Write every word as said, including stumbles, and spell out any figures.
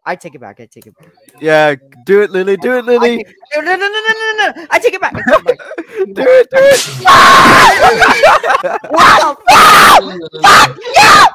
I take it back. I take it back. Yeah, do it, Lily. Do it, Lily. Take, no, no, no, no, no, no, no. I take it back. I take it back. Do it, do it. What the fuck? Fuck you!